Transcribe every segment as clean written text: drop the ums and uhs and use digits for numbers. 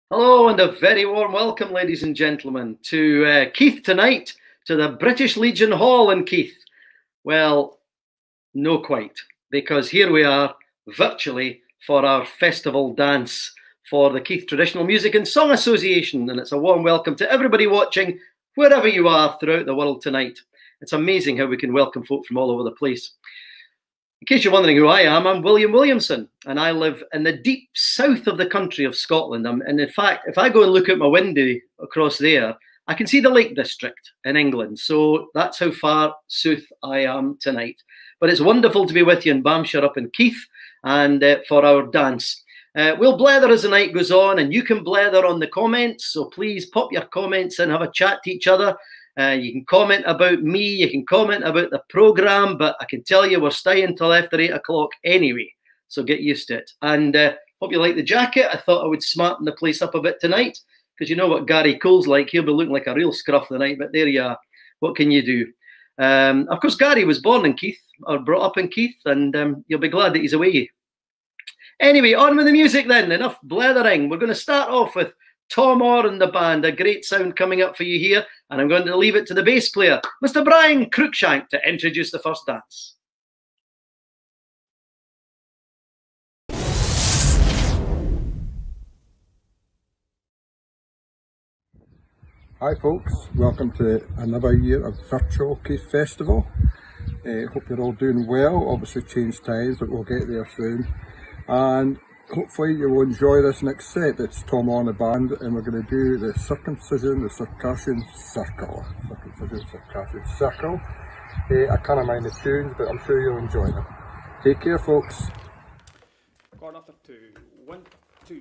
Hello and a very warm welcome, ladies and gentlemen, to Keith tonight, to the British Legion Hall in Keith. Well, no quite, because here we are virtually for our festival dance for the Keith Traditional Music and Song Association, and it's a warm welcome to everybody watching wherever you are throughout the world tonight. It's amazing how we can welcome folk from all over the place. In case you're wondering who I am, I'm William Williamson, and I live in the deep south of the country of Scotland. And in fact, if I go and look out my window across there, I can see the Lake District in England. So that's how far south I am tonight. But it's wonderful to be with you in Bamshire up in Keith and for our dance. We'll blether as the night goes on, and you can blether on the comments. So please pop your comments and have a chat to each other. You can comment about me, you can comment about the programme, but I can tell you we're staying till after 8 o'clock anyway, so get used to it. And hope you like the jacket. I thought I would smarten the place up a bit tonight, because you know what Gary Cole's like. He'll be looking like a real scruff tonight, but there you are. What can you do? Of course, Gary was born in Keith, or brought up in Keith, and you'll be glad that he's away. Anyway, on with the music then. Enough blethering. We're going to start off with Tom Orr and the band, a great sound coming up for you here, and I'm going to leave it to the bass player, Mr. Brian Cruikshank, to introduce the first dance. Hi folks, welcome to another year of virtual Keith Festival. Hope you're all doing well. Obviously changed times, but we'll get there soon. And hopefully you will enjoy this next set. It's Tom on the band, and we're going to do the circumcision, the Circassian circle. Circumcision, Circassian circle. I can't mind the tunes, but I'm sure you'll enjoy them. Take care, folks. Chord after 2, 1, 2.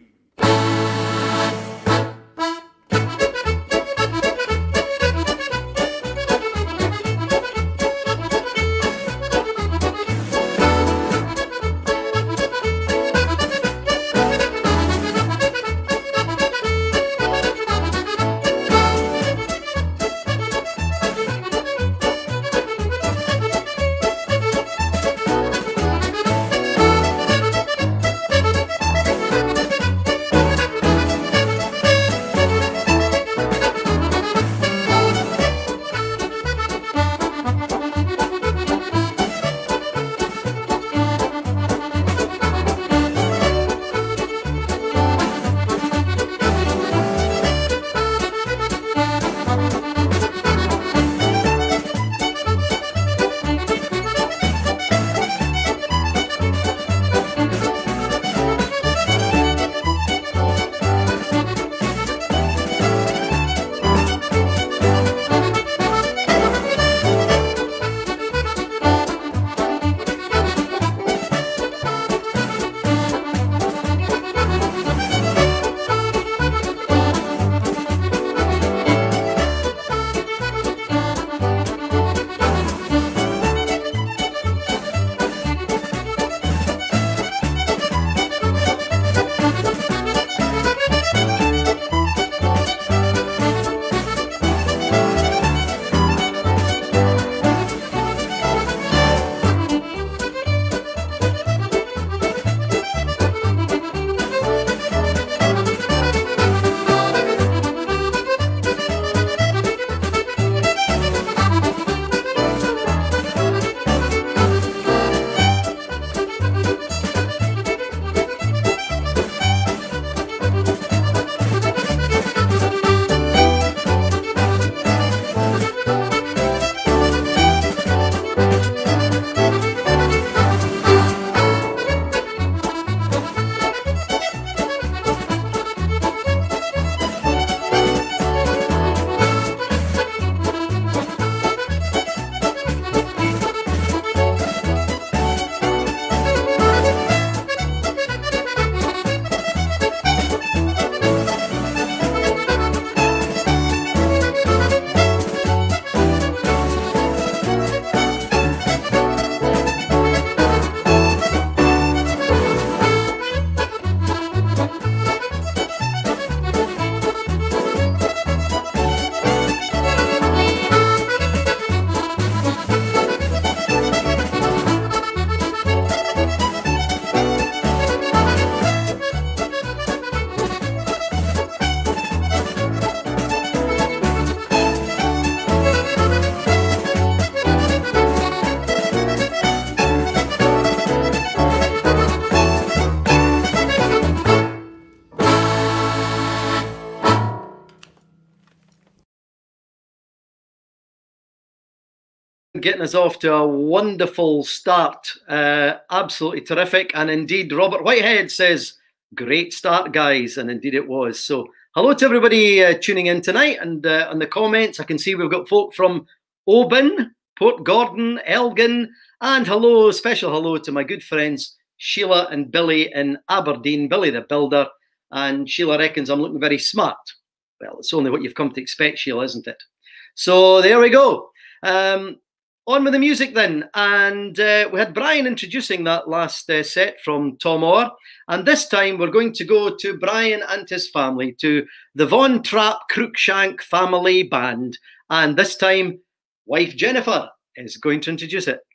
getting us off to a wonderful start. Absolutely terrific. And indeed, Robert Whitehead says, great start, guys. And indeed it was. So hello to everybody tuning in tonight. And on the comments, I can see we've got folk from Oban, Port Gordon, Elgin. And hello, special hello to my good friends, Sheila and Billy in Aberdeen. Billy the builder. And Sheila reckons I'm looking very smart. Well, it's only what you've come to expect, Sheila, isn't it? So there we go. On with the music then. And we had Brian introducing that last set from Tom Orr. And this time we're going to go to Brian and his family, to the Von Trapp Cruikshank family band. And this time, wife Jennifer is going to introduce it.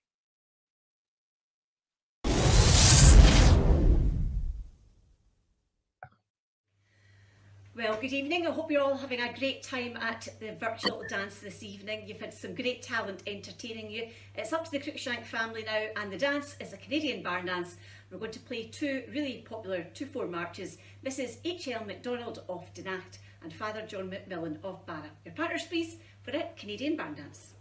Well, good evening. I hope you're all having a great time at the virtual dance this evening. You've had some great talent entertaining you. It's up to the Cruikshank family now, and the dance is a Canadian barn dance. We're going to play two really popular 2/4 marches. Mrs. H.L. MacDonald of Dunacht and Father John McMillan of Barra. Your partners, please, for a Canadian barn dance.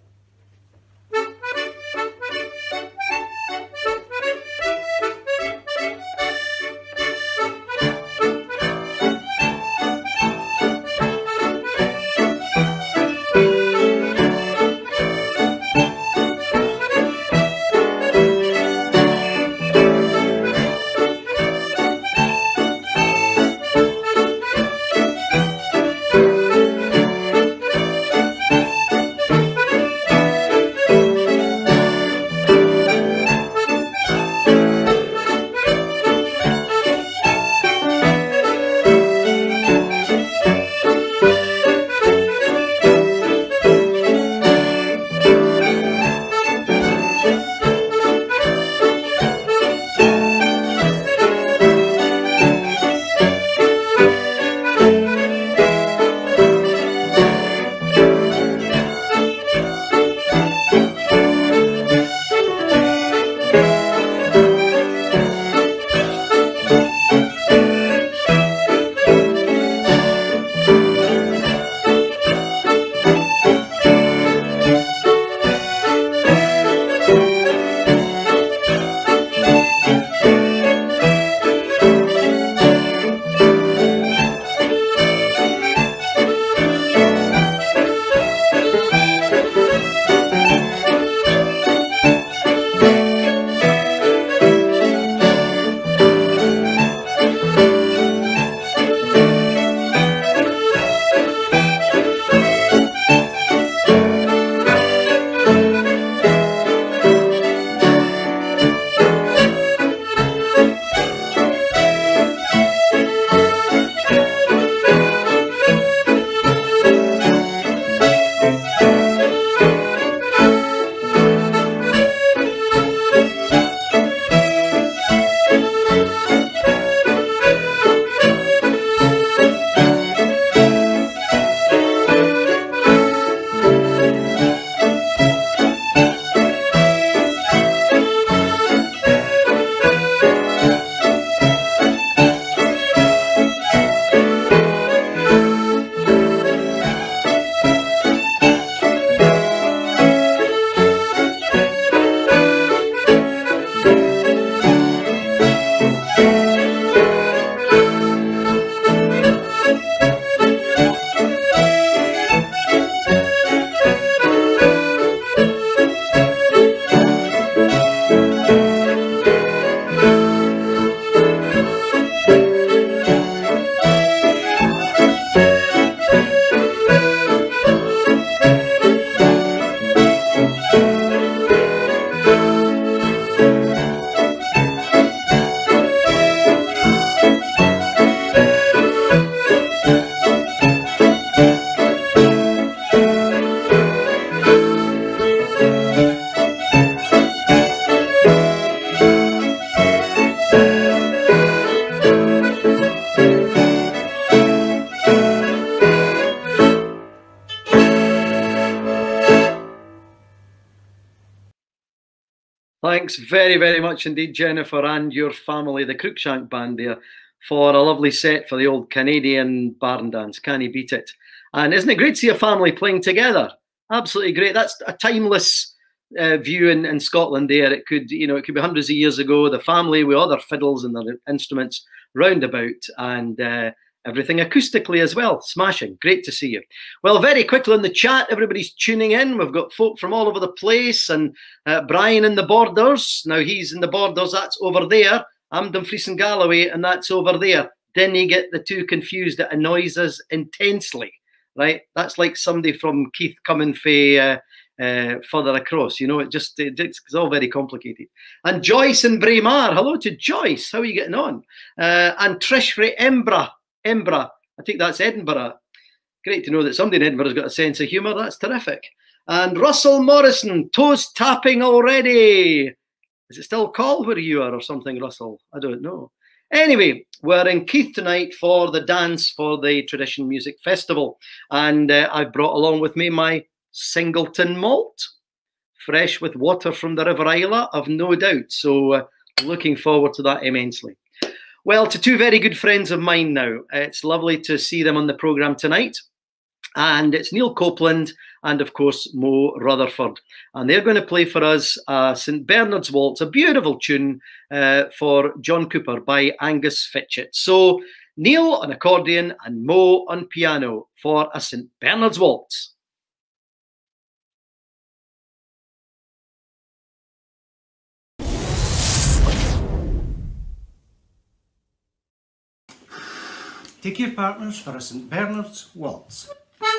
Thanks very, very much indeed, Jennifer, and your family, the Cruikshank band there, for a lovely set for the old Canadian barn dance. Can you beat it? And isn't it great to see a family playing together? Absolutely great. That's a timeless view in Scotland there. It could, it could be hundreds of years ago, the family with other fiddles and their instruments round about, and everything acoustically as well. Smashing. Great to see you. Well, very quickly in the chat, everybody's tuning in. We've got folk from all over the place, and Brian in the Borders. Now he's in the Borders, that's over there. I'm Dumfries and Galloway, and that's over there. Didn't you get the two confused? It annoys us intensely, right? That's like somebody from Keith coming for further across, it's all very complicated. And Joyce in Braemar, hello to Joyce, how are you getting on? And Trish from Embra, I think that's Edinburgh. Great to know that somebody in Edinburgh's got a sense of humour, that's terrific. And Russell Morrison, toes tapping already. Is it still cold where you are or something, Russell? I don't know. Anyway, we're in Keith tonight for the dance for the Tradition Music Festival. And I've brought along with me my Singleton malt, fresh with water from the River Isla, I've no doubt. So looking forward to that immensely. Well, to two very good friends of mine now. It's lovely to see them on the programme tonight. And it's Neil Copeland and, of course, Mo Rutherford. And they're going to play for us St Bernard's Waltz, a beautiful tune for John Cooper by Angus Fitchett. So Neil on accordion and Mo on piano for a St Bernard's Waltz. Take your partners for a St Bernard's Waltz.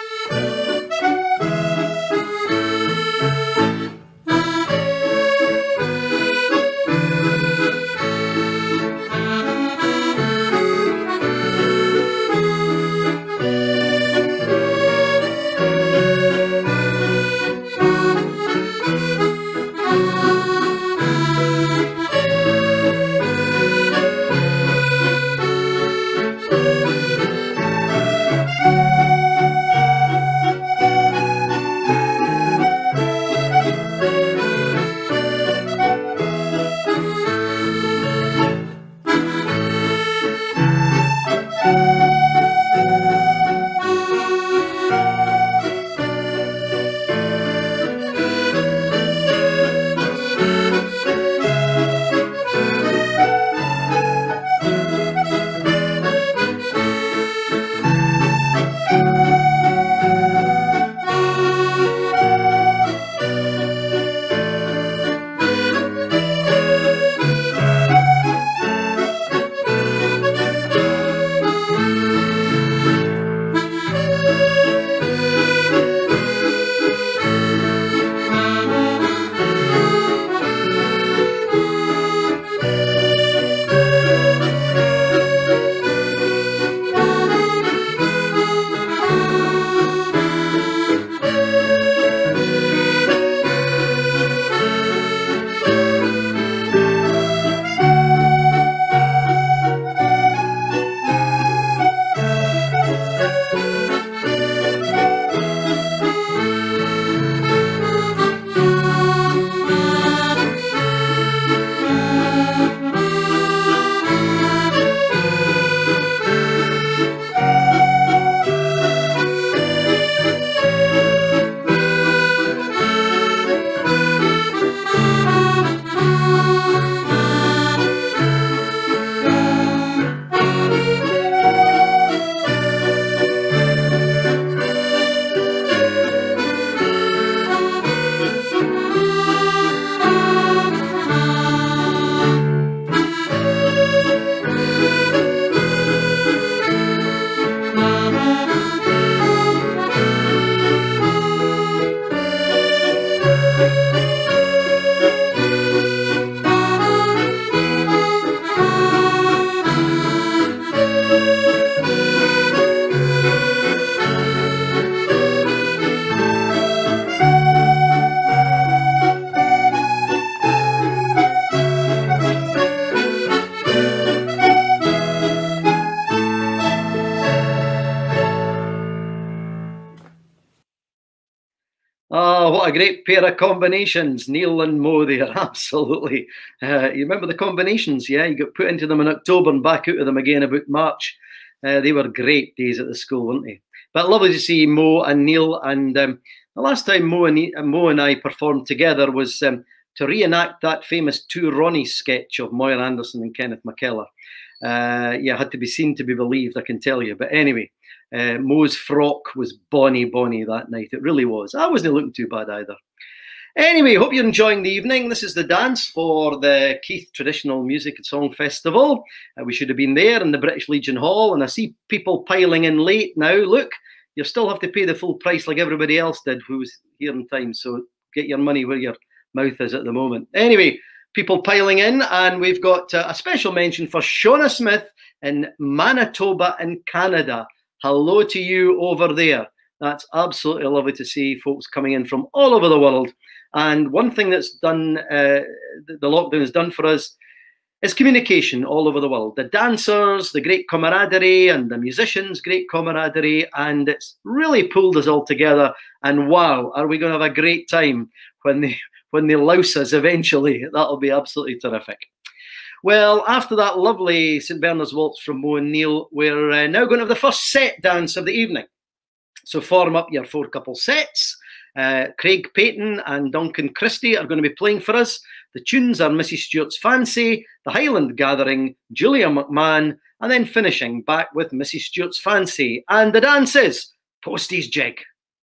Oh, what a great pair of combinations, Neil and Mo there, absolutely. You remember the combinations, yeah? You got put into them in October and back out of them again about March. They were great days at the school, weren't they? But lovely to see Mo and Neil, and The last time Mo and I performed together was to reenact that famous Two Ronnies sketch of Moira Anderson and Kenneth McKellar. Yeah, had to be seen to be believed, I can tell you. But anyway, Mo's frock was bonny that night. It really was. I wasn't looking too bad either. Anyway, hope you're enjoying the evening. This is the dance for the Keith Traditional Music and Song Festival. We should have been there in the British Legion Hall, and I see people piling in late now. Look, you still have to pay the full price like everybody else did who was here in time, so get your money where your mouth is at the moment. Anyway, people piling in, and we've got a special mention for Shauna Smith in Manitoba in Canada. Hello to you over there. That's absolutely lovely to see folks coming in from all over the world. And one thing that's done, the lockdown has done for us, is communication all over the world. The dancers, the great camaraderie, and the musicians, great camaraderie, and it's really pulled us all together. And wow, are we going to have a great time when they louse us eventually? That'll be absolutely terrific. Well, after that lovely St Bernard's Waltz from Mo and Neil, we're now going to have the first set dance of the evening. So form up your 4 couple sets. Craig Payton and Duncan Christie are going to be playing for us. The tunes are Mrs Stewart's Fancy, The Highland Gathering, Julia McMahon, and then finishing back with Mrs Stewart's Fancy. And the dance is Postie's Jig.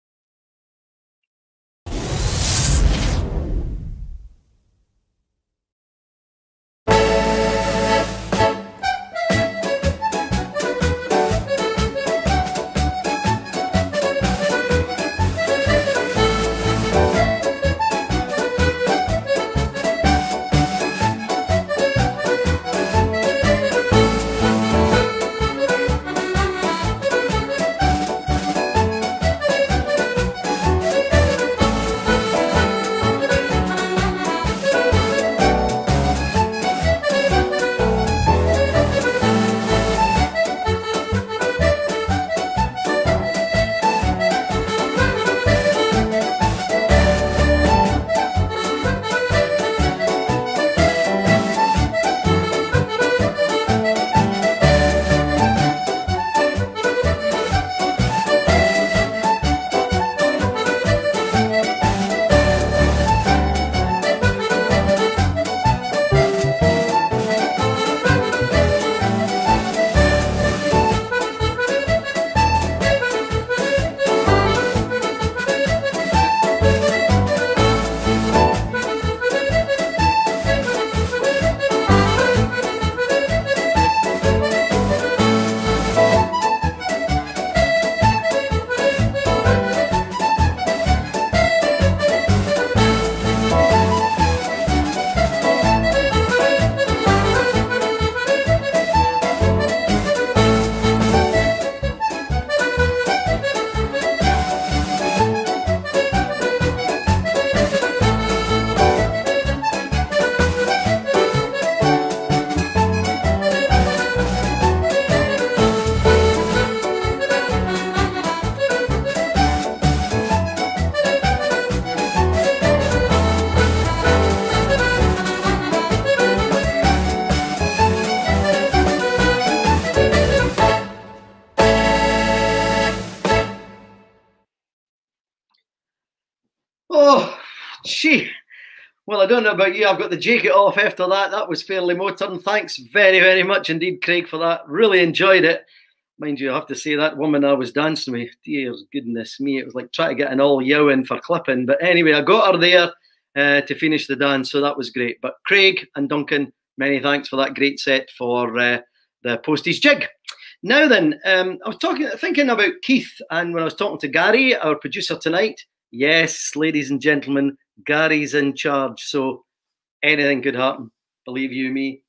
Oh, gee. Well, I don't know about you. I've got the jacket off after that. That was fairly modern. Thanks very, very much indeed, Craig, for that. Really enjoyed it. Mind you, I have to say that woman I was dancing with, dear goodness me, it was like trying to get an all yow in for clipping. But anyway, I got her there to finish the dance, so that was great. But Craig and Duncan, many thanks for that great set for the Postie's Jig. Now then, I was thinking about Keith, and when I was talking to Gary, our producer tonight, yes, ladies and gentlemen, Gary's in charge, so anything could happen, believe you me.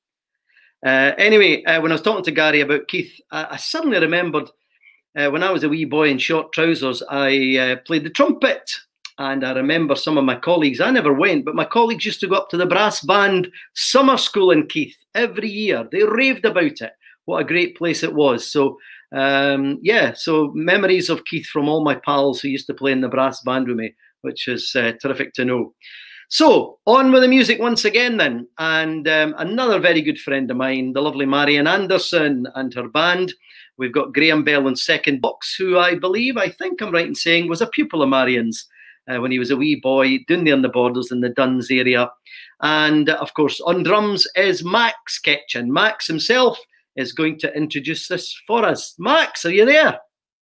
Anyway, when I was talking to Gary about Keith, I suddenly remembered when I was a wee boy in short trousers, I played the trumpet. And I remember some of my colleagues, I never went, but my colleagues used to go up to the brass band summer school in Keith every year. They raved about it. What a great place it was. So, yeah, so memories of Keith from all my pals who used to play in the brass band with me, which is terrific to know. So, on with the music once again then. And another very good friend of mine, the lovely Marian Anderson and her band. We've got Graham Bell in second box, who I think I'm right in saying was a pupil of Marian's. when he was a wee boy down there in the borders in the Duns area. And of course, on drums is Max Ketchin. Max himself is going to introduce this for us. Max, are you there?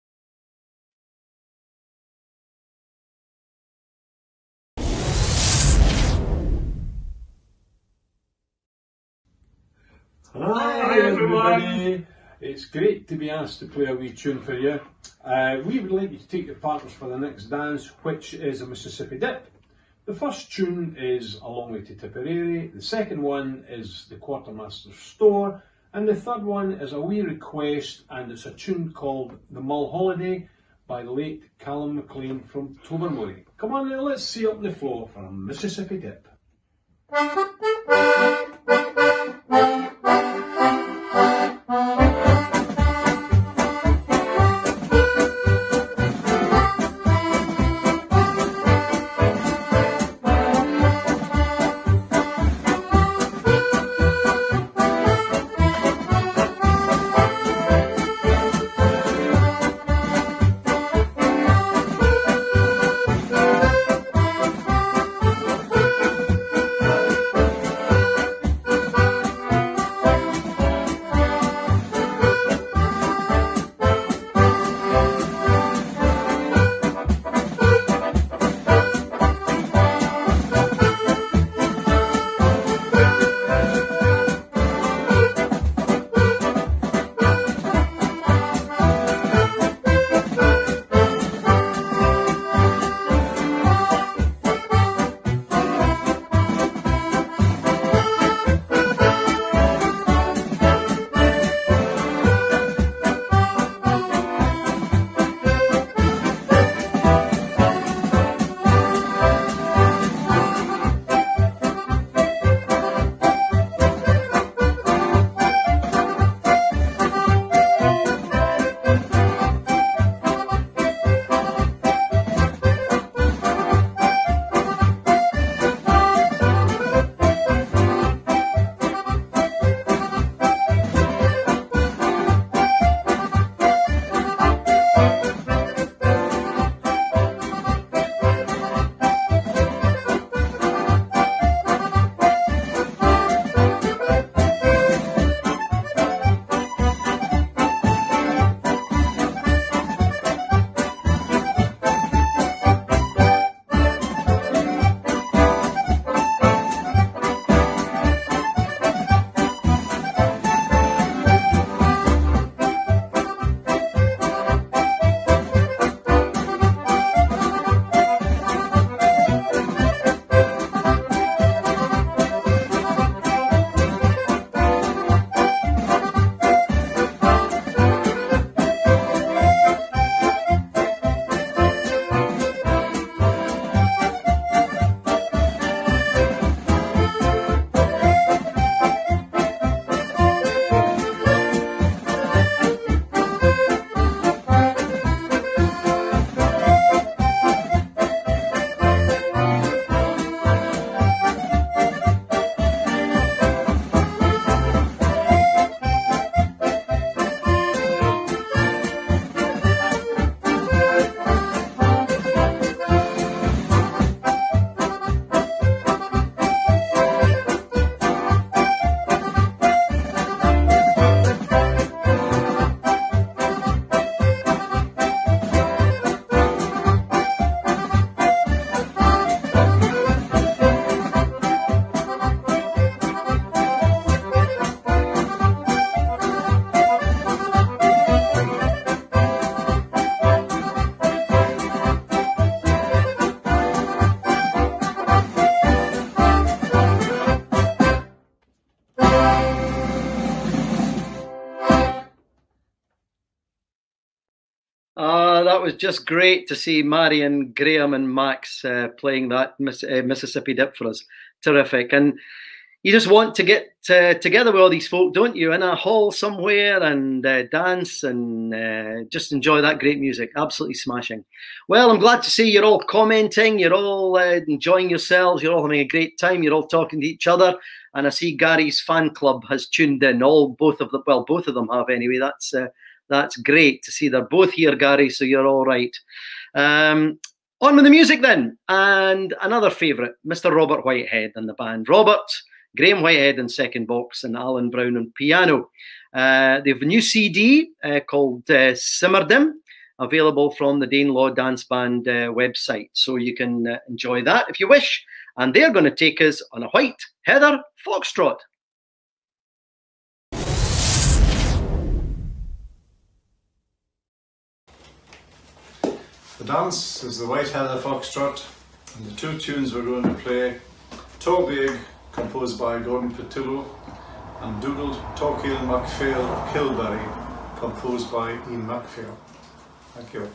Hi everybody! It's great to be asked to play a wee tune for you. We would like you to take your partners for the next dance, which is a Mississippi Dip. The first tune is A Long Way to Tipperary, the second one is The Quartermaster's Store, and the third one is a wee request, and it's a tune called The Mull Holiday by the late Callum MacLean from Tobermory. Come on now, let's see up the floor for a Mississippi Dip. That was just great to see Marion, Graham and Max playing that Mississippi Dip for us. Terrific. And you just want to get together with all these folk, don't you, in a hall somewhere and dance and just enjoy that great music. Absolutely smashing. Well, I'm glad to see you're all commenting, you're all enjoying yourselves, you're all having a great time, you're all talking to each other. And I see Gary's fan club has tuned in. Both of them have anyway. That's great to see they're both here, Gary, so you're all right. On with the music then, and another favourite, Mr. Robert Whitehead and the band. Robert, Graham Whitehead in second box, and Alan Brown on piano. They have a new CD called Simmerdim, available from the Danelaw Dance Band website, so you can enjoy that if you wish. And they're going to take us on a White Heather Foxtrot. The dance is the White Heather Foxtrot, and the two tunes we're going to play: Torbig, composed by Gordon Petullo, and Doodled Torquil MacPhail of Kilberry, composed by Ian MacPhail. Thank you.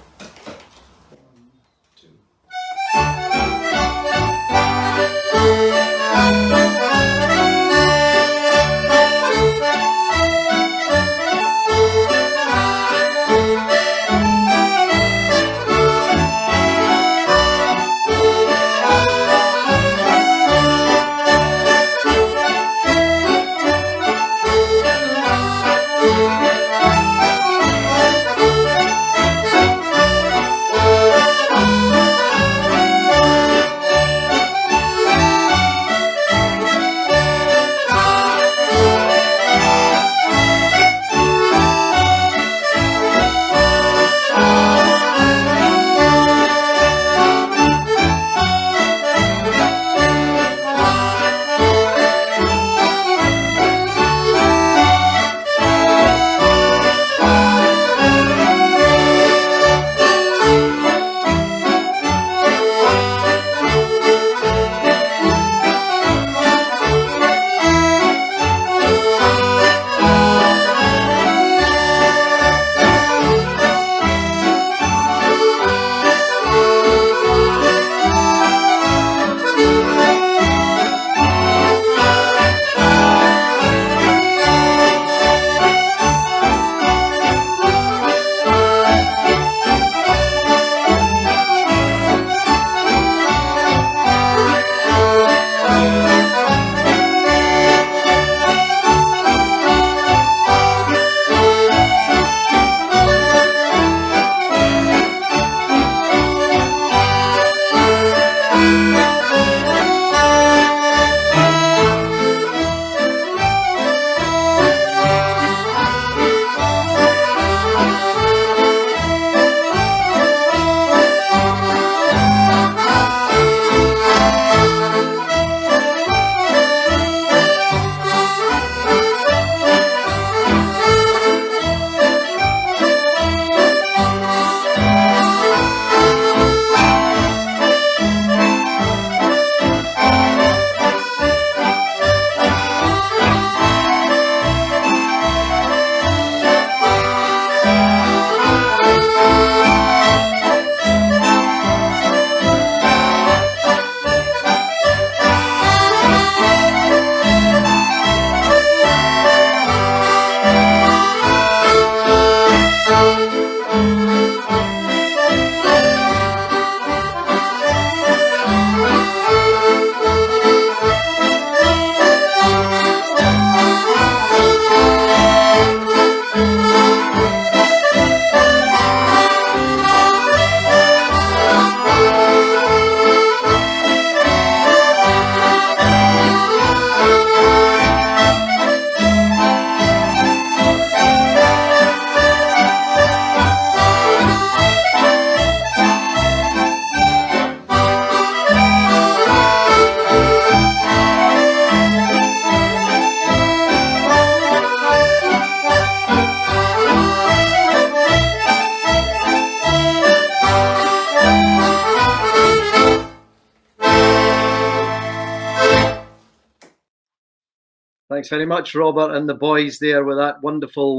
Thanks very much, Robert, and the boys there with that wonderful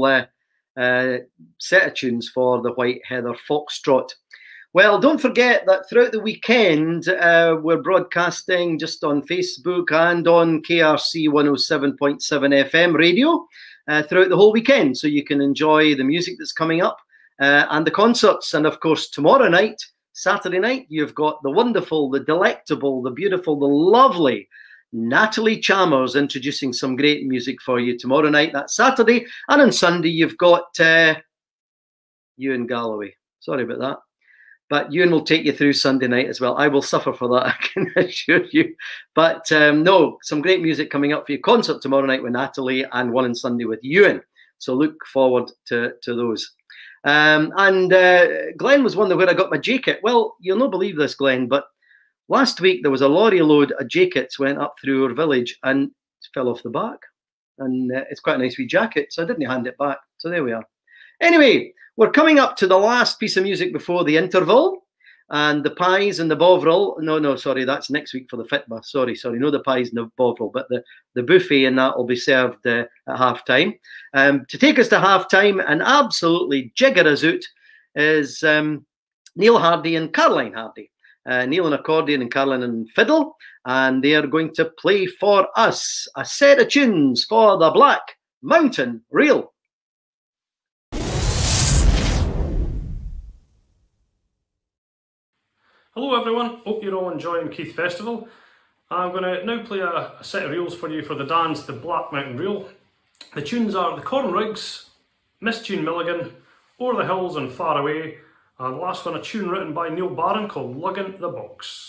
set of tunes for the White Heather Foxtrot. Well, don't forget that throughout the weekend, we're broadcasting just on Facebook and on KRC 107.7 FM radio throughout the whole weekend. So you can enjoy the music that's coming up and the concerts. And of course, tomorrow night, Saturday night, you've got the wonderful, the delectable, the beautiful, the lovely Natalie Chalmers introducing some great music for you tomorrow night. That's Saturday. And on Sunday, you've got Ewan Galloway. Sorry about that. But Ewan will take you through Sunday night as well. I will suffer for that, I can assure you. But no, some great music coming up for you. Concert tomorrow night with Natalie and one on Sunday with Ewan. So look forward to those. Glenn was wondering where I got my jacket. Well, you'll not believe this, Glenn, but last week there was a lorry load of jackets went up through our village and fell off the back. And it's quite a nice wee jacket, so I didn't hand it back. So there we are. Anyway, we're coming up to the last piece of music before the interval. And the pies and the bovril. No, sorry, that's next week for the fitba. Sorry, no, the pies and the bovril, but the buffet and that will be served at half-time. To take us to half-time and absolutely jigger us out is Neil Hardy and Caroline Hardy. Neil on accordion and Caroline on fiddle. And they are going to play for us a set of tunes for the Black Mountain Reel. Hello everyone, hope you're all enjoying Keith Festival. I'm going to now play a set of reels for you for the dance, the Black Mountain Reel. The tunes are the Corn Rigs, Miss Tune Milligan, O'er the Hills and Far Away, and the last one a tune written by Neil Barron called Luggin' the Box.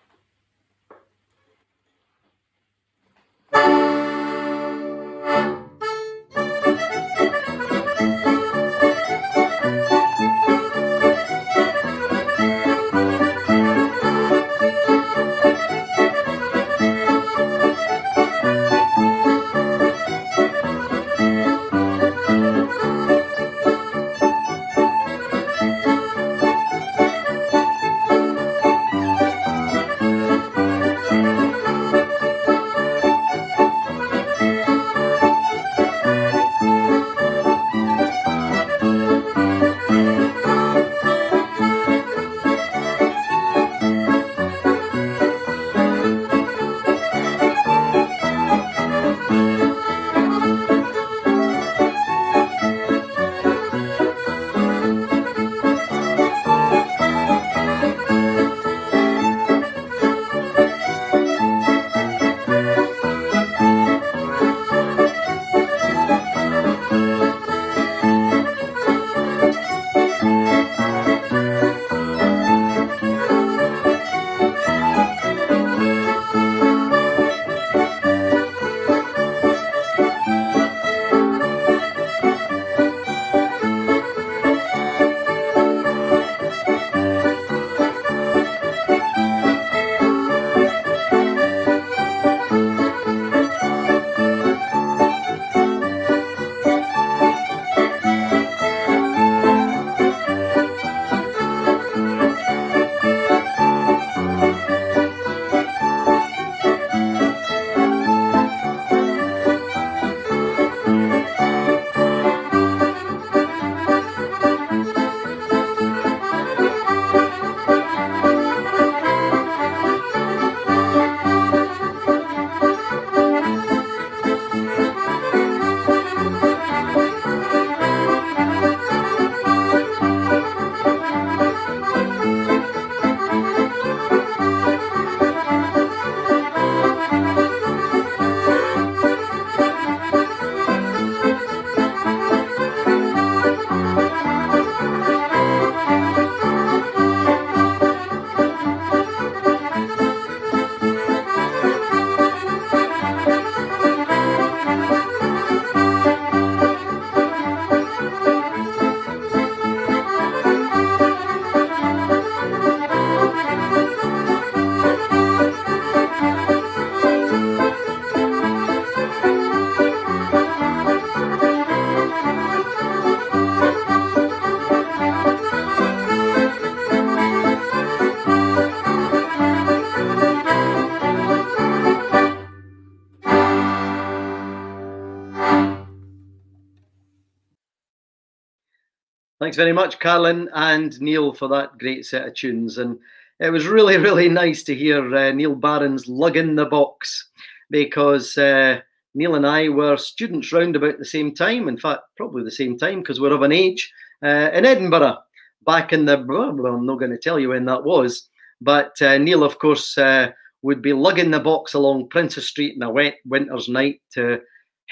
Thanks very much, Carolyn and Neil, for that great set of tunes. And it was really, really nice to hear Neil Barron's Luggin' the Box, because Neil and I were students round about the same time. In fact, probably the same time, because we're of an age, in Edinburgh, back in the, well, I'm not going to tell you when that was, but Neil, of course, would be lugging the box along Princess Street in a wet winter's night to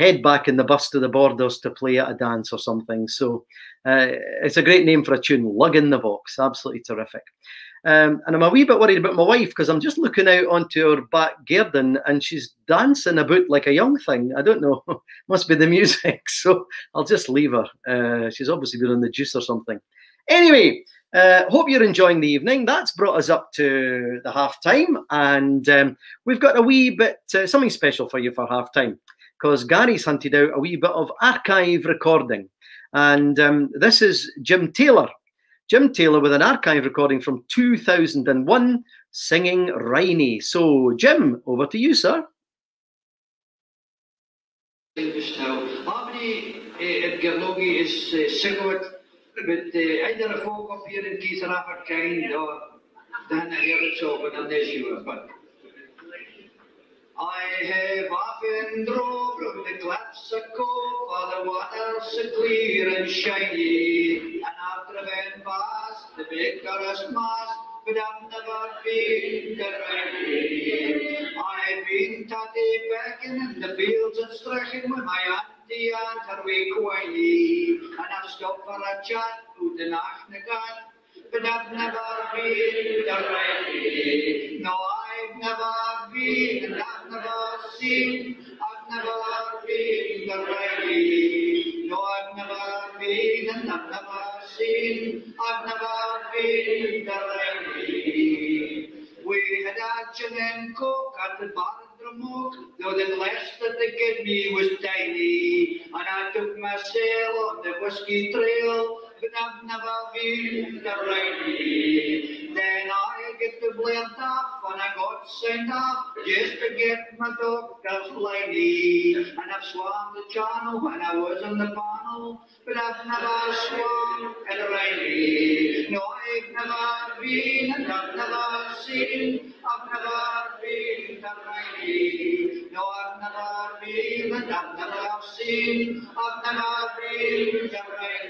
head back in the bus to the Borders to play at a dance or something. So it's a great name for a tune, Lug in the Box, absolutely terrific. And I'm a wee bit worried about my wife because I'm just looking out onto her back garden and she's dancing about like a young thing. I don't know, must be the music. So I'll just leave her. She's obviously been on the juice or something. Anyway, hope you're enjoying the evening. That's brought us up to the half time, and we've got a wee bit something special for you for half time because Gary's hunted out a wee bit of archive recording, and this is Jim Taylor with an archive recording from 2001 singing Riney. So Jim, over to you, sir. But either a folk up here in Keith and kind or then I hear it so, but I'm not sure. But I have often drove from the cliffs of Cove for the water so clear and shiny, and I've driven past the big Corus mast, but I've never been to Riney. I've been tatty pecking in the fields and striking with my auntie and her wee quiney, and I've stopped for a chat with the Nachnagat, but I've never been to Riney. No, I've never been, and I've never seen, I've never been to Riney. No, I've never been, and I've never seen, I've never been to Riney. We had a gin and coke at the bar of Drummock, though the glass that they gave me was tiny, and I took my sail on the whiskey trail, but I've never been to Riney. Then I get the blared off, and I got sent off just to get my doctor's liney, and I've swam the channel when I was on the panel, but I've never swum at Riney. No, I've never been, and I've never seen, I've never been to Riney. No, I've never been, and I've never seen, I've never been to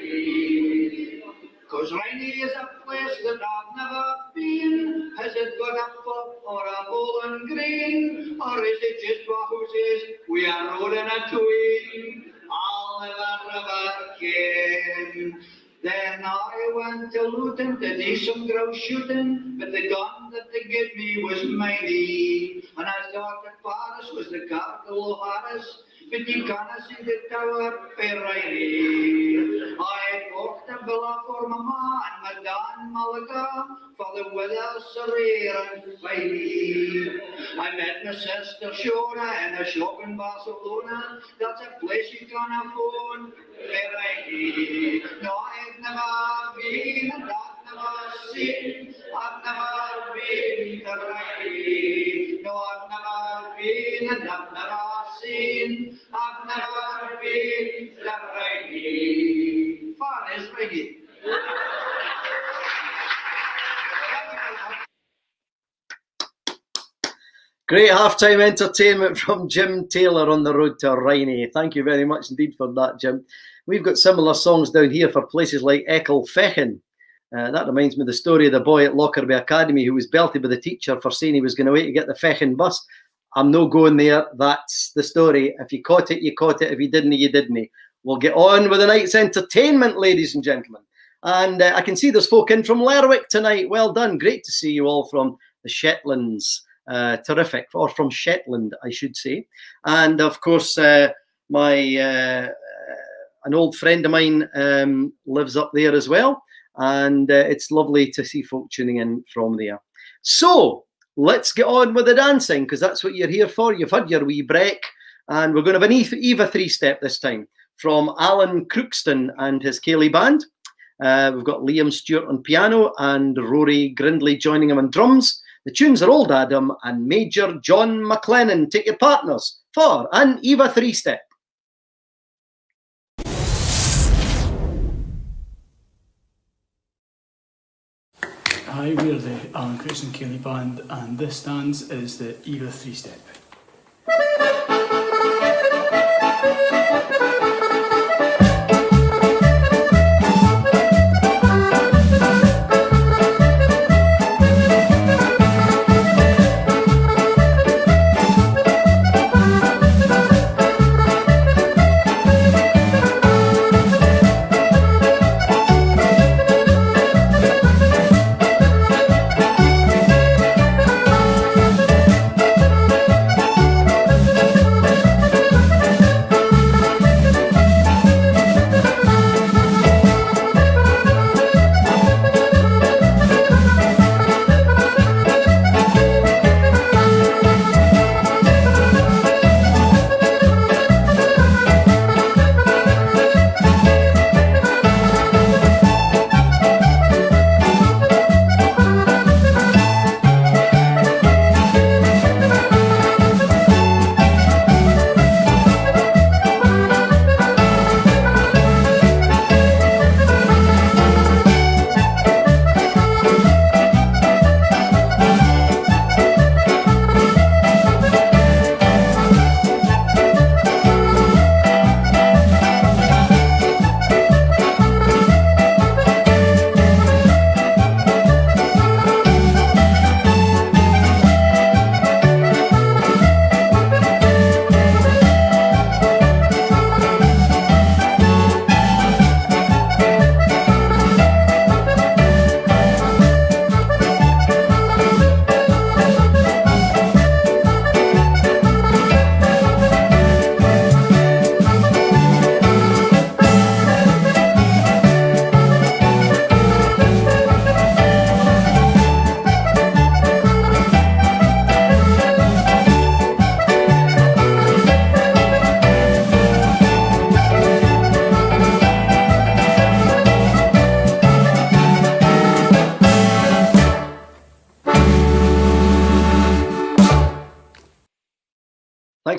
Riney. 'Cause Riney is a place that I've never been. Has it got a pub or a bowling green? Or is it just for houses we are road and a tween? I'll never ken. Then I went to Luton to do some grouse shooting, but the gun that they gave me was mighty, and I thought that Paris was the capital of Paris, but you can't see the tower for Riney. I booked a villa for Mama and Madame Malaga for the weather so rare and fine. I met my sister Shona in a shop in Barcelona. That's a place you can't afford for Riney. No, I've never been, and I've never seen, I've never been to Riney. No, I've never been, and I've never seen, I've never been to Riney. Fun is Riney. Great halftime entertainment from Jim Taylor on the road to Riney. Thank you very much indeed for that, Jim. We've got similar songs down here for places like Ecclefechan. That reminds me of the story of the boy at Lockerbie Academy who was belted by the teacher for saying he was going away to get the Fechan bus. I'm no going there. That's the story. If you caught it, you caught it. If you didn't, you didn't. We'll get on with the night's entertainment, ladies and gentlemen. And I can see there's folk in from Lerwick tonight. Well done. Great to see you all from the Shetlands. Terrific. Or from Shetland, I should say. And, of course, an old friend of mine lives up there as well. And it's lovely to see folk tuning in from there. So let's get on with the dancing, because that's what you're here for. You've had your wee break, and we're going to have an Eva three-step this time from Alan Crookston and his Cayley band. We've got Liam Stewart on piano and Rory Grindley joining him on drums. The tunes are Old Adam and Major John McLennan. Take your partners for an Eva three-step. Hi, we're the Alan Crookston Cayley band, and this dance is the Eva three-step.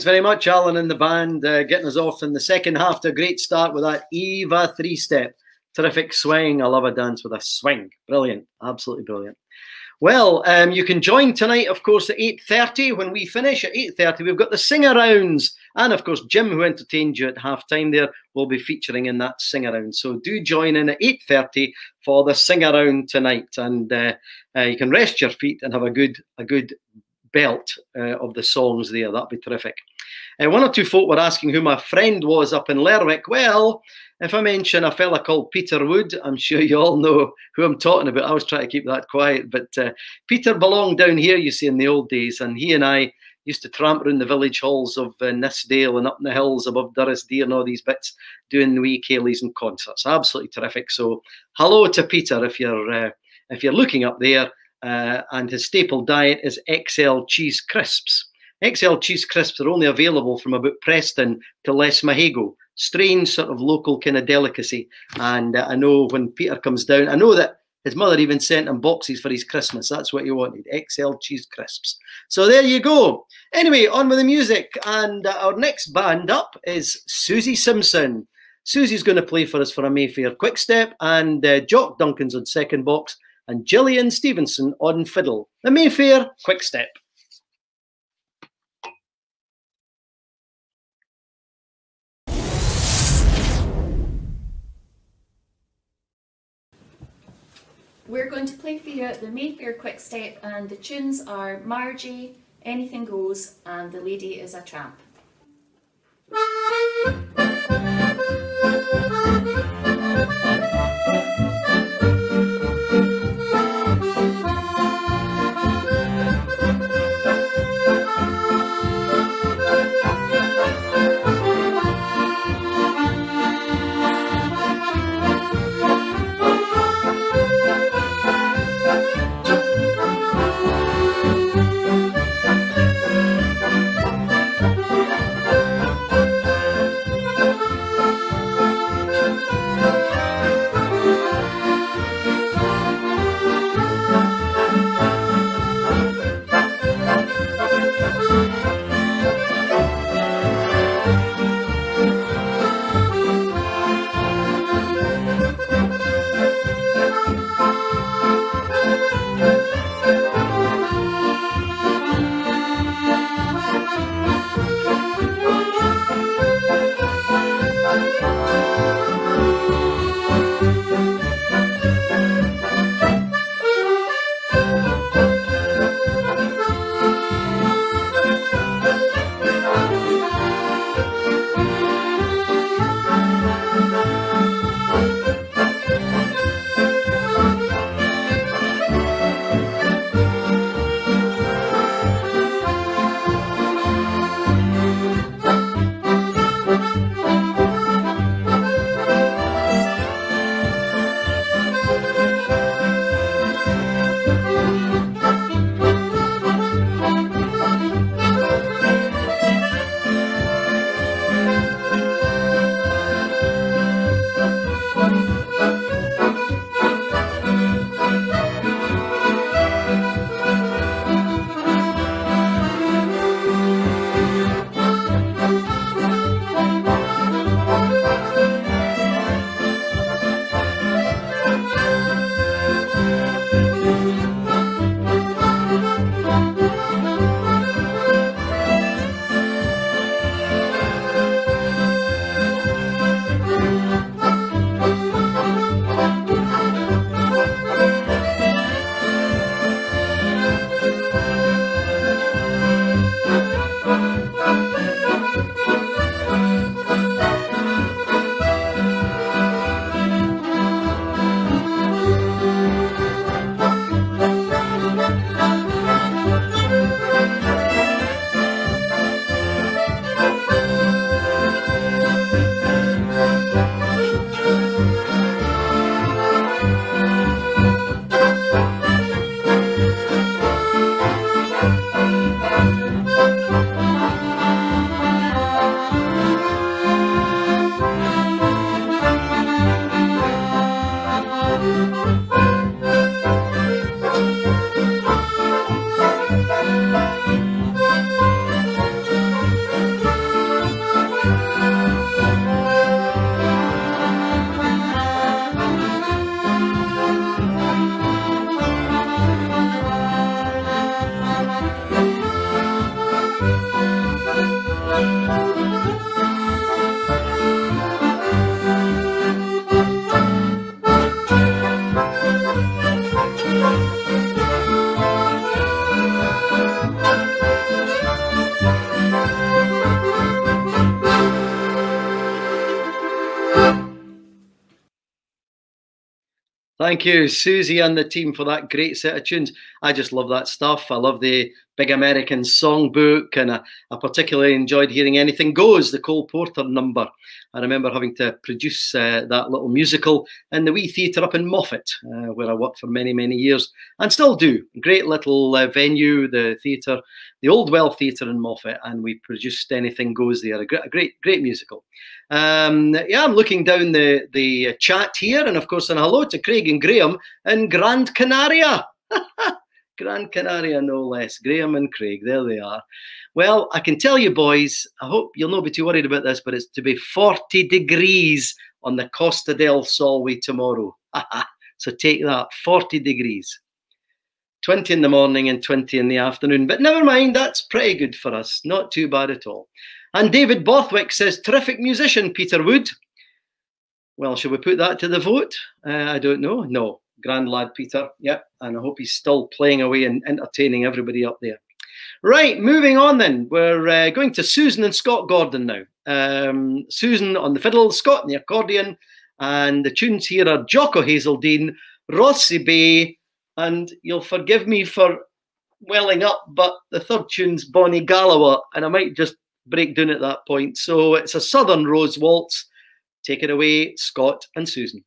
Thanks very much, Alan and the band, getting us off in the second half to a great start with that Eva three-step. Terrific swing. I love a dance with a swing. Brilliant. Absolutely brilliant. Well, you can join tonight, of course, at 8:30 when we finish. At 8:30, we've got the sing-arounds. And, of course, Jim, who entertained you at half-time there, will be featuring in that sing-around. So do join in at 8:30 for the sing-around tonight. And you can rest your feet and have a good belt of the songs there. That'd be terrific. One or two folk were asking who my friend was up in Lerwick. Well, if I mention a fella called Peter Wood, I'm sure you all know who I'm talking about. I was trying to keep that quiet, but Peter belonged down here, you see, in the old days, and he and I used to tramp around the village halls of Nissdale and up in the hills above Durrisdeer and all these bits, doing the wee ceilidhs and concerts. Absolutely terrific. So hello to Peter if you're looking up there. And his staple diet is XL cheese crisps. XL cheese crisps are only available from about Preston to Lesmahago. Strange sort of local kind of delicacy. And I know when Peter comes down, I know that his mother even sent him boxes for his Christmas. That's what he wanted, XL cheese crisps. So there you go. Anyway, on with the music. And our next band up is Susie Simpson. Susie's going to play for us for a Mayfair Quickstep, and Jock Duncan's on second box, and Gillian Stevenson on fiddle. The Mayfair Quickstep. We're going to play for you the Mayfair Quickstep, and the tunes are Margie, Anything Goes, and The Lady is a Tramp. Thank you, Susie and the team, for that great set of tunes. I just love that stuff. I love the Big American Songbook, and I particularly enjoyed hearing Anything Goes, the Cole Porter number. I remember having to produce that little musical in the wee theatre up in Moffat, where I worked for many, many years, and still do. Great little venue, the theatre, the Old Well Theatre in Moffat, and we produced Anything Goes there. A great musical. Yeah, I'm looking down the chat here, and of course, and hello to Craig and Graham in Grand Canaria. Gran Canaria, no less. Graham and Craig, there they are. Well, I can tell you, boys, I hope you'll not be too worried about this, but it's to be 40 degrees on the Costa del Solway tomorrow. So take that, 40 degrees. 20 in the morning and 20 in the afternoon. But never mind, that's pretty good for us. Not too bad at all. And David Bothwick says, terrific musician, Peter Wood. Well, shall we put that to the vote? I don't know. No. Grand lad, Peter. Yep. And I hope he's still playing away and entertaining everybody up there. Right, moving on then. We're going to Susan and Scott Gordon now. Susan on the fiddle, Scott on the accordion. And the tunes here are Jocko Hazeldine, Rossi Bay, and you'll forgive me for welling up, but the third tune's Bonnie Galloway, and I might just break down at that point. So it's a Southern Rose Waltz. Take it away, Scott and Susan.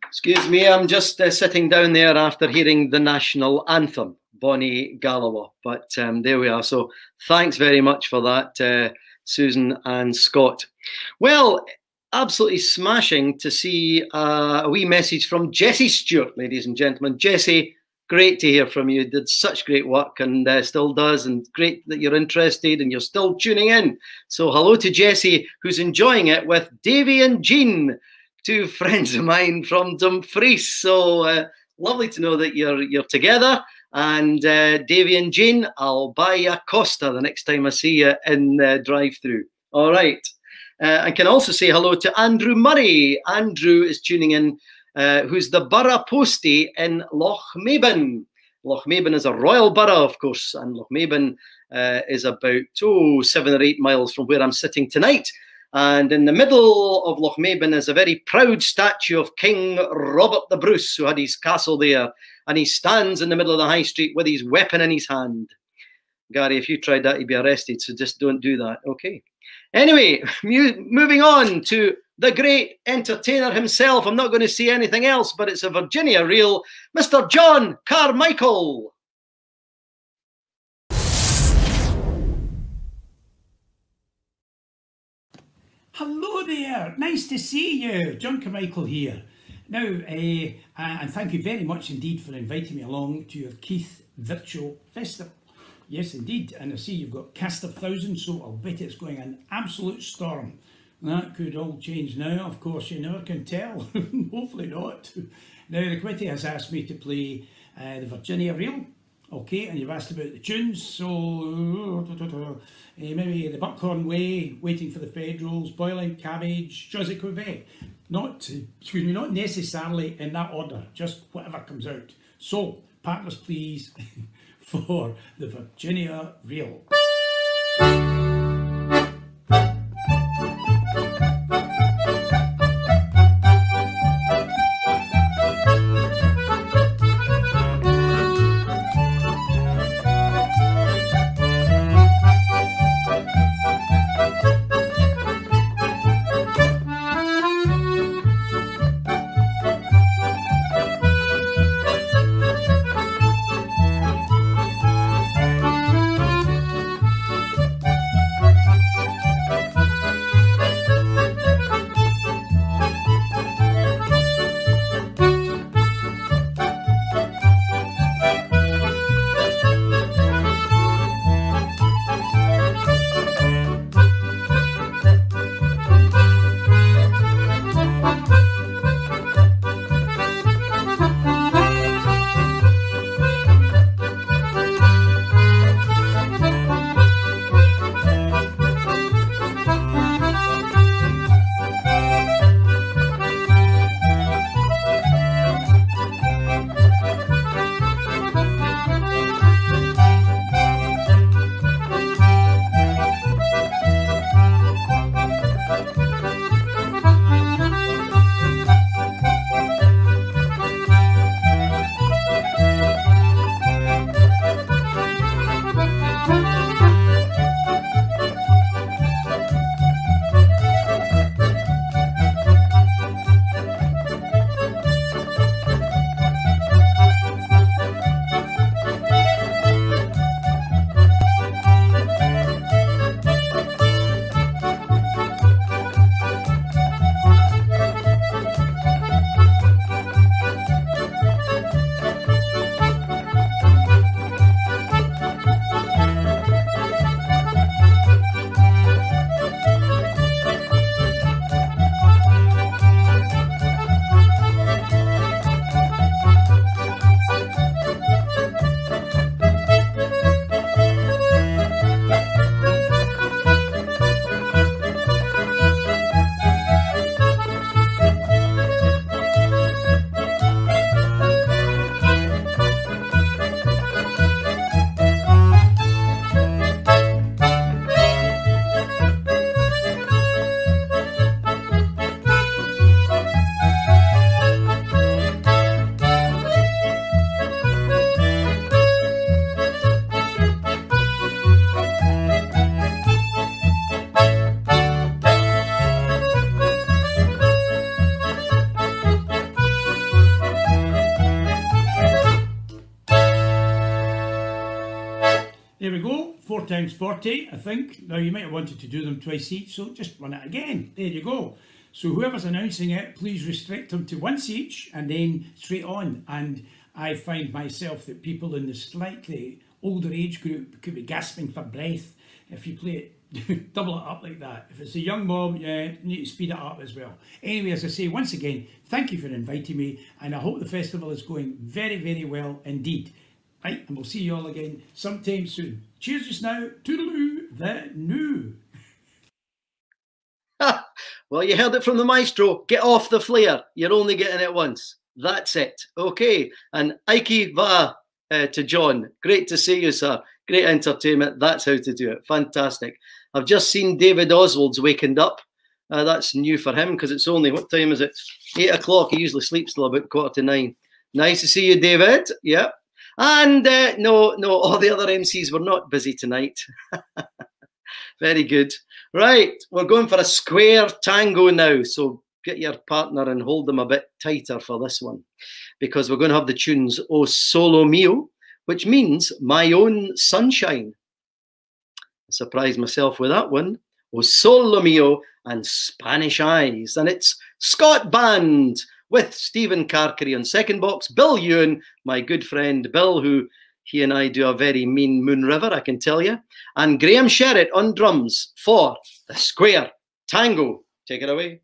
Excuse me, I'm just sitting down there after hearing the national anthem, Bonnie Galloway. But there we are. So thanks very much for that, Susan and Scott. Well, absolutely smashing to see a wee message from Jessie Stewart, ladies and gentlemen. Jessie, great to hear from you. Did such great work and still does, and great that you're interested and you're still tuning in. So hello to Jessie, who's enjoying it with Davy and Jean, two friends of mine from Dumfries. So lovely to know that you're together. And Davy and Jean, I'll buy you a Costa the next time I see you in the drive-through. All right. I can also say hello to Andrew Murray. Andrew is tuning in, who's the borough postie in Lochmaben. Lochmaben is a royal borough, of course, and Lochmaben is about 7 or 8 miles from where I'm sitting tonight. And in the middle of Lochmaben is a very proud statue of King Robert the Bruce, who had his castle there. And he stands in the middle of the high street with his weapon in his hand. Gary, if you tried that, you'd be arrested, so just don't do that. Okay. Anyway, moving on to the great entertainer himself. I'm not going to say anything else, but it's a Virginia reel, Mr. John Carmichael. Hello there, nice to see you. John Carmichael here. Now, and thank you very much indeed for inviting me along to your Keith Virtual Festival. Yes, indeed, and I see you've got cast of thousands, so I'll bet it's going an absolute storm. That could all change now, of course, you never can tell. Hopefully not. Now, the committee has asked me to play the Virginia reel. Okay, and you've asked about the tunes, so maybe the Buckhorn Way, Waiting for the Federals, Boiling Cabbage, Josie Quebec. Not necessarily in that order, just whatever comes out. So, partners please, for the Virginia reel. 4 times 40, I think. Now, you might have wanted to do them twice each, so just run it again. There you go. So whoever's announcing it, please restrict them to once each and then straight on. And I find myself that people in the slightly older age group could be gasping for breath if you play it. Double it up like that. If it's a young mob, yeah, you need to speed it up as well. Anyway, as I say, once again, thank you for inviting me, and I hope the festival is going very, very well indeed. Right, and we'll see you all again sometime soon. Cheers just now. Toodaloo, the new. Well, you heard it from the maestro. Get off the flare. You're only getting it once. That's it. Okay. And Ike va to John. Great to see you, sir. Great entertainment. That's how to do it. Fantastic. I've just seen David Oswald's wakened up. That's new for him because it's only, what time is it? 8 o'clock. He usually sleeps till about 8:45. Nice to see you, David. Yeah. And no, all the other MCs were not busy tonight. Very good. Right, we're going for a square tango now. So get your partner and hold them a bit tighter for this one, because we're going to have the tunes O Solo Mio, which means my own sunshine. I surprised myself with that one. O Solo Mio and Spanish Eyes. And it's Scott Band with Stephen Carcary on second box, Bill Ewan, my good friend Bill, who he and I do a very mean Moon River, I can tell you, and Graham Sherritt on drums for the Square Tango. Take it away.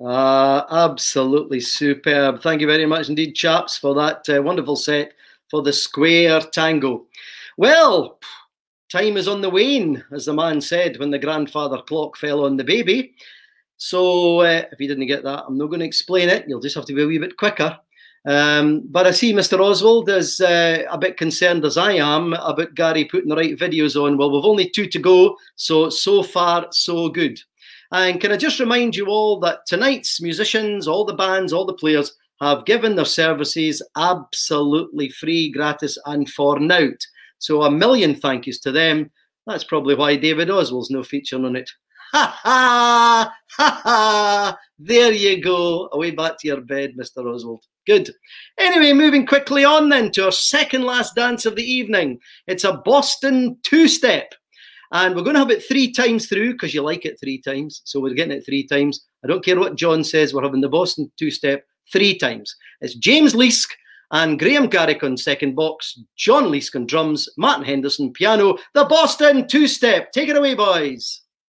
Absolutely superb. Thank you very much indeed, chaps, for that wonderful set for the square tango. Well, time is on the wane, as the man said when the grandfather clock fell on the baby. So if you didn't get that, I'm not going to explain it. You'll just have to be a wee bit quicker. But I see Mr. Oswald is a bit concerned, as I am, about Gary putting the right videos on. Well, we've only 2 to go, so far, so good. And can I just remind you all that tonight's musicians, all the bands, all the players have given their services absolutely free, gratis, and for naught. So a million thank yous to them. That's probably why David Oswald's no featuring on it. Ha ha! Ha ha! There you go. Away back to your bed, Mr. Oswald. Good. Anyway, moving quickly on then to our second last dance of the evening. It's a Boston two-step. And we're going to have it 3 times through because you like it 3 times. So we're getting it 3 times. I don't care what John says. We're having the Boston two-step 3 times. It's James Leask and Graham Garrick on second box, John Leask on drums, Martin Henderson piano, the Boston two-step. Take it away, boys.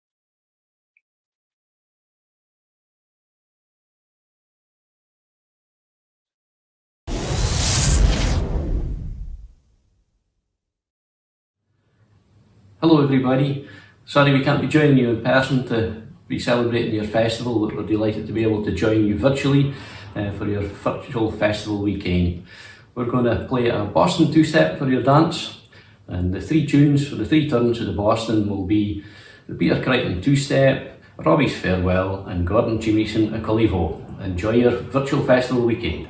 Hello everybody, sorry we can't be joining you in person to be celebrating your festival, but we're delighted to be able to join you virtually for your virtual festival weekend. We're going to play a Boston two-step for your dance, and the 3 tunes for the 3 turns of the Boston will be the Peter Crichton two-step, Robbie's Farewell and Gordon Chimison a Colivo. Enjoy your virtual festival weekend.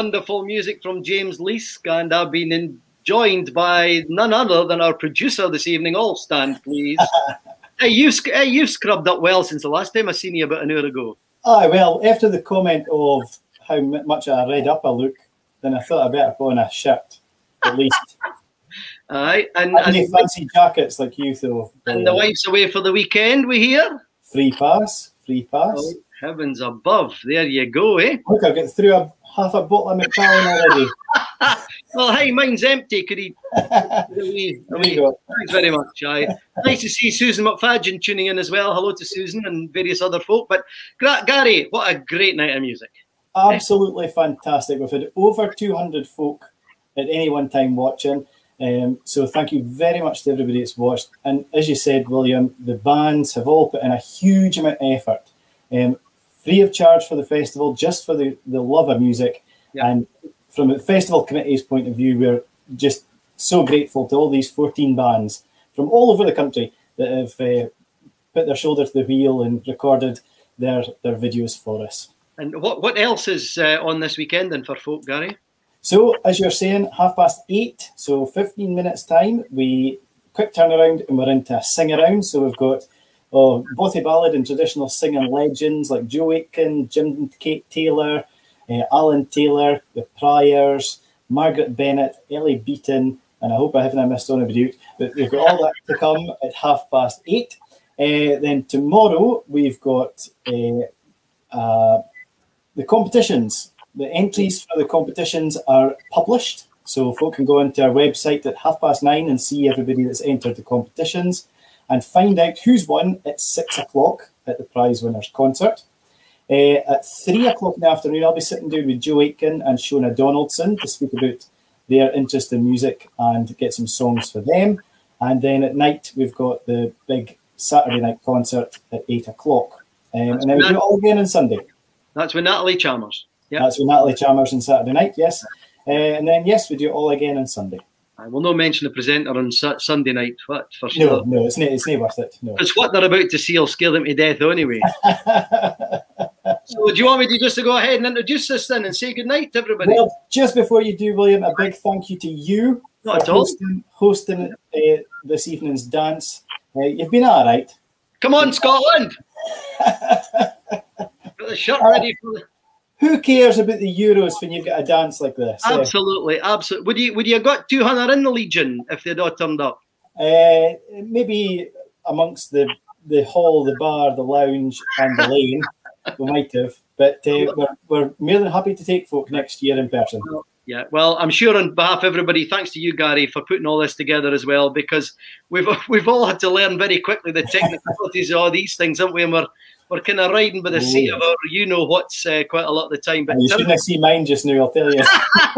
wonderful music from James Leask, and I've been joined by none other than our producer this evening. All stand, please. Hey, you've scrubbed up well since the last time I seen you about an hour ago. Aye, well, after the comment of how much I read up I look, then I thought I better put on a shirt, at least. Aye, and fancy jackets like you, though. And the wife's away for the weekend, we hear? Free pass, free pass. Oh, heavens above, there you go, eh? Look, I've got through half a bottle of Macallan already. Well, hey, mine's empty. Could he? Thanks very much. Nice to see Susan McFadgen tuning in as well. Hello to Susan and various other folk. But Gary, what a great night of music. Absolutely fantastic. We've had over 200 folk at any one time watching. So thank you very much to everybody that's watched. And as you said, William, the bands have all put in a huge amount of effort. Free of charge for the festival, just for the love of music. Yeah. And from the festival committee's point of view, we're just so grateful to all these 14 bands from all over the country that have put their shoulder to the wheel and recorded their videos for us. And what else is on this weekend then for folk, Gary? So, as you're saying, 8:30, so 15 minutes time, we quick turnaround and we're into a sing-around. So we've got Bothy Ballad and traditional singing legends like Joe Aitken, Jim and Kate Taylor, Alan Taylor, the Pryors, Margaret Bennett, Ellie Beaton, and I hope I haven't missed anybody out, but we've got all that to come at 8:30. Then tomorrow we've got the competitions. The entries for the competitions are published, so folk can go into our website at 9:30 and see everybody that's entered the competitions and find out who's won at 6 o'clock at the prize winners concert. At 3 o'clock in the afternoon, I'll be sitting down with Joe Aitken and Shona Donaldson to speak about their interest in music and get some songs for them. And then at night, we've got the big Saturday night concert at 8 o'clock. And then we do it all again on Sunday. That's with Natalie Chalmers. Yep. That's with Natalie Chalmers on Saturday night, yes. And then, yes, we do it all again on Sunday. I will not mention the presenter on Sunday night, for sure. No, it's not worth it. No. It's what they're about to see will scare them to death anyway. So do you want me to go ahead and introduce this then and say goodnight to everybody? Well, just before you do, William, a big thank you to you for hosting this evening's dance. You've been all right. Come on, Scotland! Got the shirt ready for the... Who cares about the Euros when you've got a dance like this? Absolutely, absolutely. Would you have got 200 in the Legion if they'd all turned up? Maybe amongst the hall, the bar, the lounge, and the lane, we might have. But we're more than happy to take folk next year in person. Yeah, well, I'm sure on behalf of everybody, thanks to you, Gary, for putting all this together as well, because we've all had to learn very quickly the technicalities of all these things, haven't we? And we're kind of riding by the seat of our you-know-what's quite a lot of the time. But you shouldn't see mine just now, I'll tell you.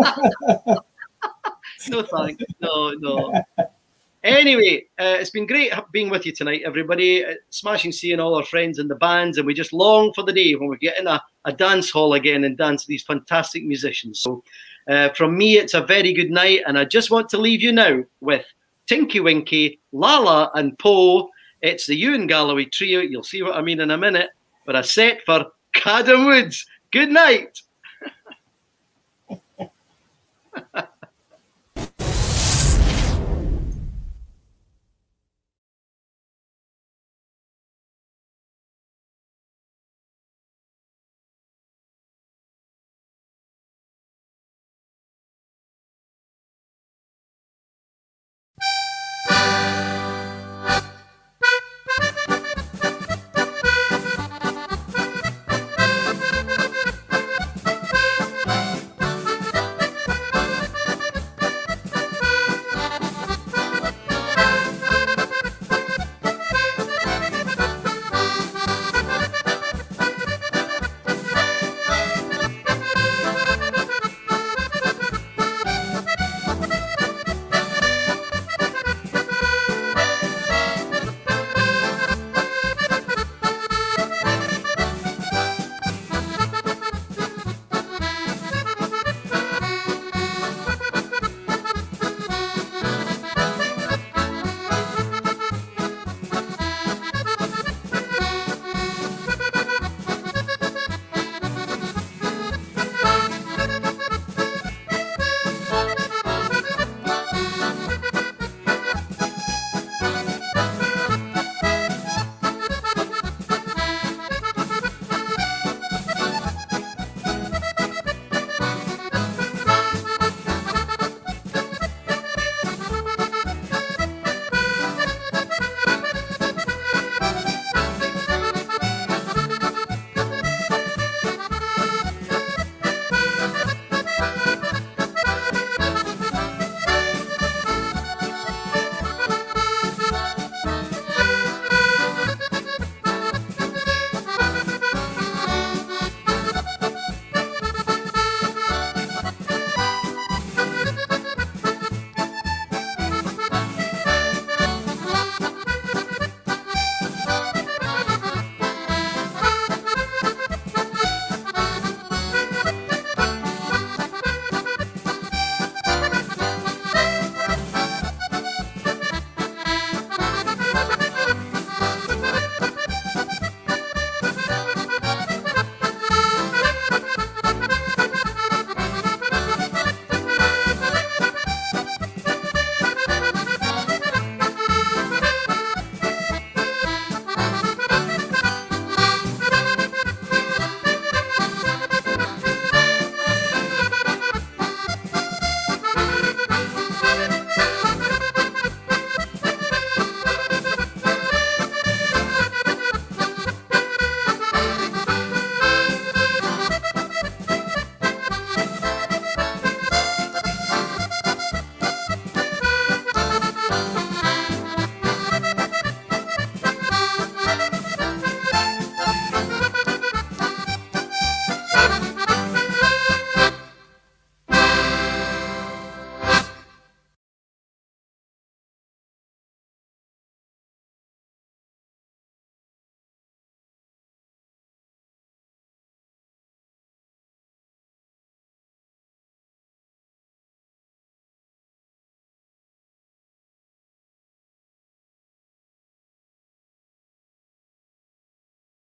No thanks. No. Anyway, it's been great being with you tonight, everybody. Smashing seeing all our friends in the bands, and we just long for the day when we get in a dance hall again and dance these fantastic musicians. So from me, it's a very good night, and I just want to leave you now with Tinky Winky, Lala and Poe. It's the Ewan Galloway Trio. You'll see what I mean in a minute. But a set for Cadham Woods. Good night.